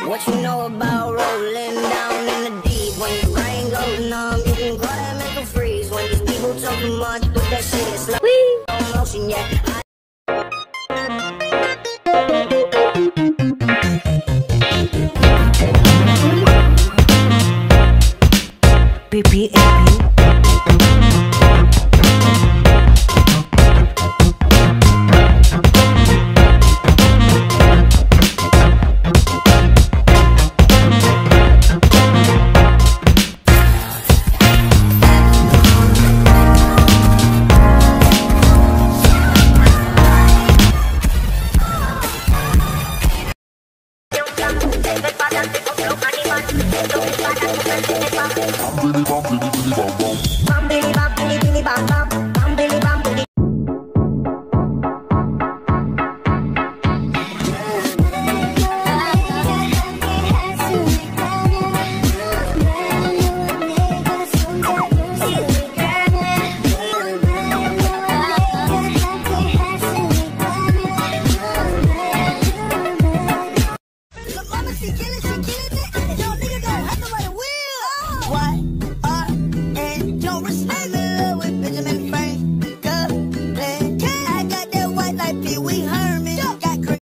What you know about rolling down in the deep? When your brain goes numb, you can call that mental freeze. When these people talk too much, but that shit is slow motion, yeah. BTS. I'm really bumping